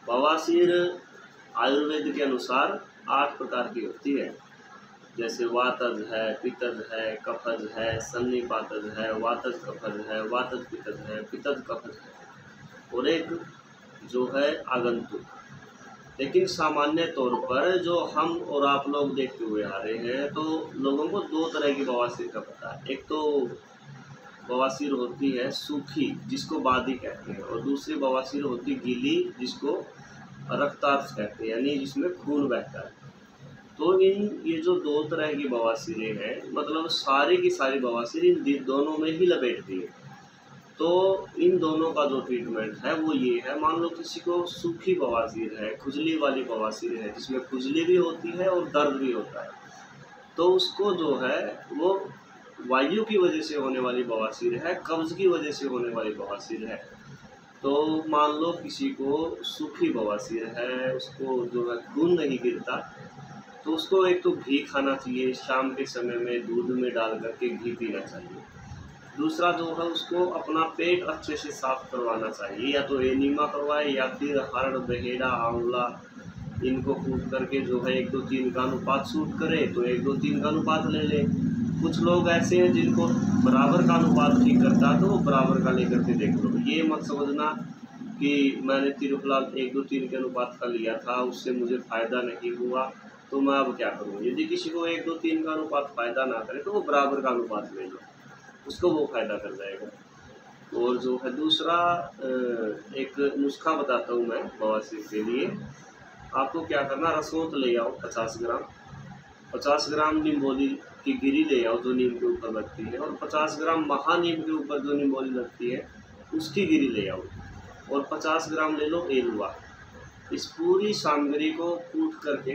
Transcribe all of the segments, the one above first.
बवासीर आयुर्वेद के अनुसार 8 प्रकार की होती है, जैसे वातज है, पित्तज है, कफज है, सन्निपातज है, वातज कफज है, वातज पित्तज है, पित्तज कफज है और एक जो है आगंतुक। लेकिन सामान्य तौर पर जो हम और आप लोग देखते हुए आ रहे हैं, तो लोगों को 2 तरह की बवासीर का पता है। एक तो बवासीर होती है सूखी, जिसको बादी कहते हैं, और दूसरी बवासीर होती गीली, जिसको रक्तार्थ कहते हैं, यानी जिसमें खून बहता है। तो ये जो 2 तरह की बवासीरें हैं, मतलब सारी की सारी बवासीर इन दोनों में ही लपेटती है। तो इन दोनों का जो ट्रीटमेंट है वो ये है, मान लो किसी को सूखी बवासीर है, खुजली वाली बवासीर है, जिसमें खुजली भी होती है और दर्द भी होता है, तो उसको जो है वो वायु की वजह से होने वाली बवासीर है, कब्ज की वजह से होने वाली बवासीर है। तो मान लो किसी को सूखी बवासीर है, उसको जो है खून नहीं गिरता, तो उसको एक तो घी खाना चाहिए, शाम के समय में दूध में डाल करके घी पीना चाहिए। दूसरा जो है उसको अपना पेट अच्छे से साफ करवाना चाहिए, या तो एनीमा करवाए या फिर हरड़, बहेड़ा, आंवला, इनको कूट करके जो है 1 2 3 का अनुपात सूट करे तो 1 2 3 का अनुपात ले ले। कुछ लोग ऐसे हैं जिनको बराबर का अनुपात ठीक करता है, तो वो बराबर का लेकर के देख लो। ये मत समझना कि मैंने तिरुफलाल 1 2 3 के अनुपात का लिया था, उससे मुझे फ़ायदा नहीं हुआ, तो मैं अब क्या करूँ। यदि किसी को 1 2 3 का अनुपात फ़ायदा ना करे, तो वो बराबर का अनुपात ले लो, उसको वो फ़ायदा कर जाएगा। और जो है दूसरा एक नुस्खा बताता हूँ मैं बवासीर के लिए। आपको क्या करना, रसोत ले आओ 50 ग्राम, 50 ग्राम निम्बोली की गिरी ले आओ जो नीम के ऊपर लगती है, और 50 ग्राम महानीम के ऊपर जो निम्बोली लगती है उसकी गिरी ले आओ, और 50 ग्राम ले लो एलुआ। इस पूरी सामग्री को कूट करके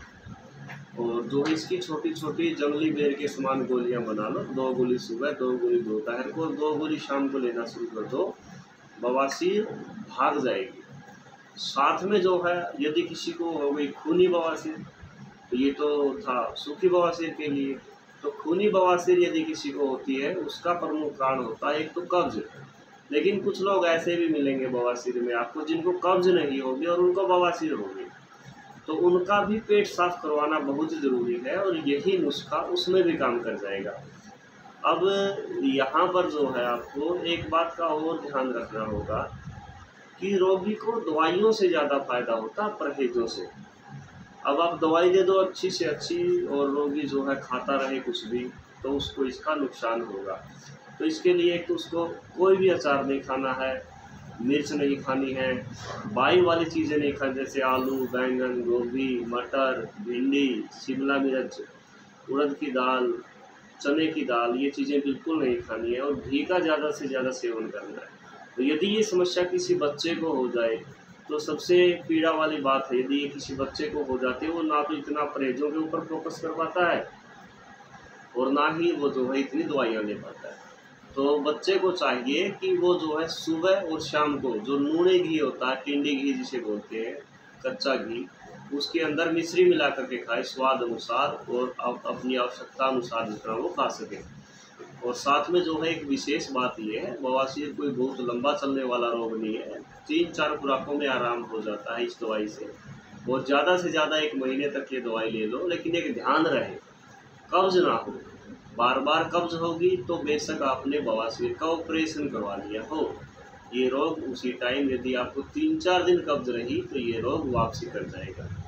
और जो इसकी छोटी छोटी जंगली बेर के समान गोलियां बना लो। 2 गोली सुबह, 2 गोली दोपहर को, 2 गोली शाम को लेना शुरू कर दो, बवासीर भाग जाएगी। साथ में जो है यदि किसी को हो गई खूनी बवासीर, तो ये तो था सूखी बवासीर के लिए, तो खूनी बवासीर यदि किसी को होती है, उसका प्रमुख कारण होता है एक तो कब्ज। लेकिन कुछ लोग ऐसे भी मिलेंगे बवासीर में आपको जिनको कब्ज नहीं होगी और उनको बवासीर होगी, तो उनका भी पेट साफ करवाना बहुत ज़रूरी है, और यही नुस्खा उसमें भी काम कर जाएगा। अब यहाँ पर जो है आपको एक बात का और ध्यान रखना होगा कि रोगी को दवाइयों से ज़्यादा फायदा होता है परहेजों से। अब आप दवाई दे दो अच्छी से अच्छी और रोगी जो है खाता रहे कुछ भी, तो उसको इसका नुकसान होगा। तो इसके लिए एक तो उसको कोई भी अचार नहीं खाना है, मिर्च नहीं खानी है, बाई वाली चीज़ें नहीं खानी, जैसे आलू, बैंगन, गोभी, मटर, भिंडी, शिमला मिर्च, उड़द की दाल, चने की दाल, ये चीज़ें बिल्कुल नहीं खानी है, और घी का ज़्यादा से ज़्यादा सेवन करना है। तो यदि ये समस्या किसी बच्चे को हो जाए, तो सबसे पीड़ा वाली बात है, यदि ये किसी बच्चे को हो जाती है, वो ना तो इतना परहेजों के ऊपर फोकस कर पाता है और ना ही वो जो है इतनी दवाइयाँ ले पाता है। तो बच्चे को चाहिए कि वो जो है सुबह और शाम को जो नूने घी होता है, टिंडी घी जिसे बोलते हैं, कच्चा घी, उसके अंदर मिश्री मिला करके खाए स्वाद अनुसार, और अपनी आवश्यकता अनुसार जितना वो खा सके। और साथ में जो है एक विशेष बात ये है, बवासीर कोई बहुत लंबा चलने वाला रोग नहीं है, 3-4 खुराकों में आराम हो जाता है इस दवाई से, और ज़्यादा से ज़्यादा 1 महीने तक ये दवाई ले लो। लेकिन एक ध्यान रहे, कब्ज ना हो। बार बार कब्ज होगी तो बेशक आपने बवासीर का ऑपरेशन करवा लिया हो, ये रोग उसी टाइम, यदि आपको 3-4 दिन कब्ज रही तो ये रोग वापसी कर जाएगा।